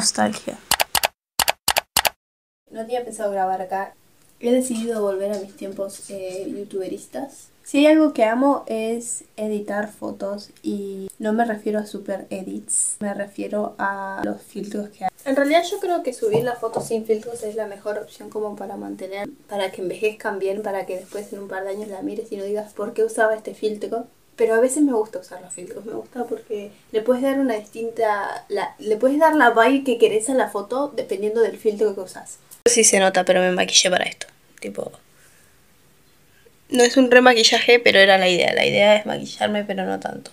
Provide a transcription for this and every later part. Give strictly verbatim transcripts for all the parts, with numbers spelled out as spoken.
Nostalgia. No tenía pensado grabar acá. He decidido volver a mis tiempos eh, youtuberistas. Si hay algo que amo es editar fotos y no me refiero a super edits, me refiero a los filtros que hay. En realidad yo creo que subir las fotos sin filtros es la mejor opción como para mantener, para que envejezcan bien, para que después en un par de años la mires y no digas por qué usaba este filtro. Pero a veces me gusta usar los filtros, me gusta porque le puedes dar una distinta, la, le puedes dar la vibe que querés a la foto dependiendo del filtro que usas. Sí se nota, pero me maquillé para esto, tipo... No es un remaquillaje, pero era la idea. La idea es maquillarme, pero no tanto.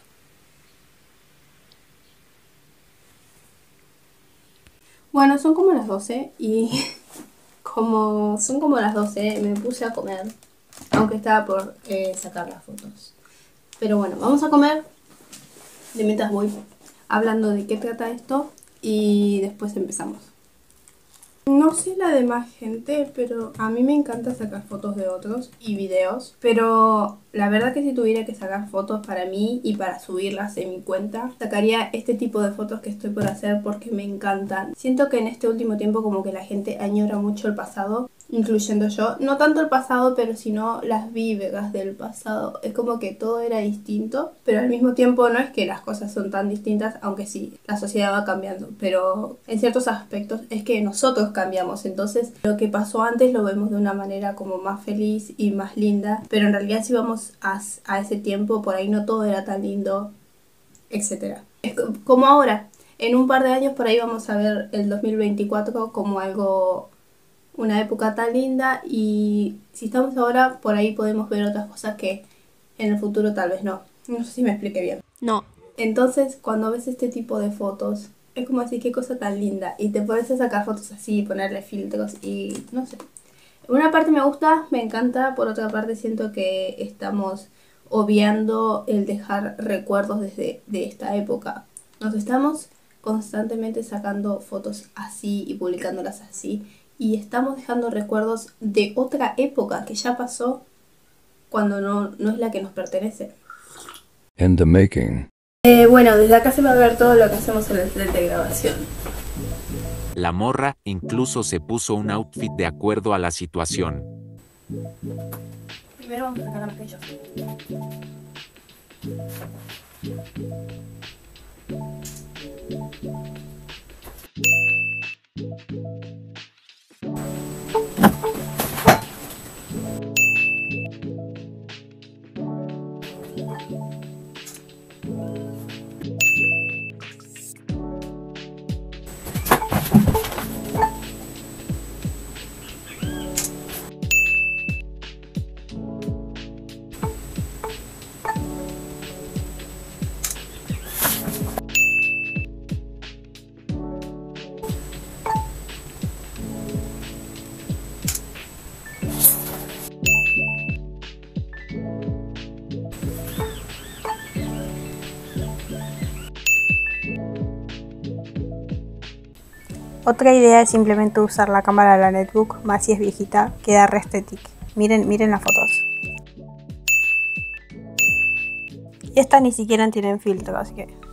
Bueno, son como las doce y como son como las doce me puse a comer. Aunque estaba por eh, sacar las fotos. Pero bueno, vamos a comer. De mientras voy hablando de qué trata esto y después empezamos. No sé la demás gente, pero a mí me encanta sacar fotos de otros y videos. Pero la verdad que si tuviera que sacar fotos para mí y para subirlas en mi cuenta, sacaría este tipo de fotos que estoy por hacer porque me encantan. Siento que en este último tiempo como que la gente añora mucho el pasado, incluyendo yo. No tanto el pasado, pero sino las víveras del pasado. Es como que todo era distinto, pero al mismo tiempo no es que las cosas son tan distintas, aunque sí, la sociedad va cambiando. Pero en ciertos aspectos es que nosotros cambiamos, entonces lo que pasó antes lo vemos de una manera como más feliz y más linda, pero en realidad si vamos a, a ese tiempo, por ahí no todo era tan lindo, etcétera. Es como ahora, en un par de años por ahí vamos a ver el dos mil veinticuatro como algo, una época tan linda, y si estamos ahora, por ahí podemos ver otras cosas que en el futuro tal vez no. No sé si me expliqué bien. No. Entonces, cuando ves este tipo de fotos, es como decir, qué cosa tan linda. Y te pones a sacar fotos así, ponerle filtros y no sé. Por una parte me gusta, me encanta. Por otra parte siento que estamos obviando el dejar recuerdos desde de esta época. Nos estamos constantemente sacando fotos así y publicándolas así. Y estamos dejando recuerdos de otra época que ya pasó cuando no, no es la que nos pertenece. In the making. Eh, bueno, desde acá se va a ver todo lo que hacemos en el set de grabación. La morra incluso se puso un outfit de acuerdo a la situación. Primero vamos a sacar la maquilla. Otra idea es simplemente usar la cámara de la netbook, más si es viejita, queda re estética. Miren, miren las fotos. Y estas ni siquiera tienen filtro, así que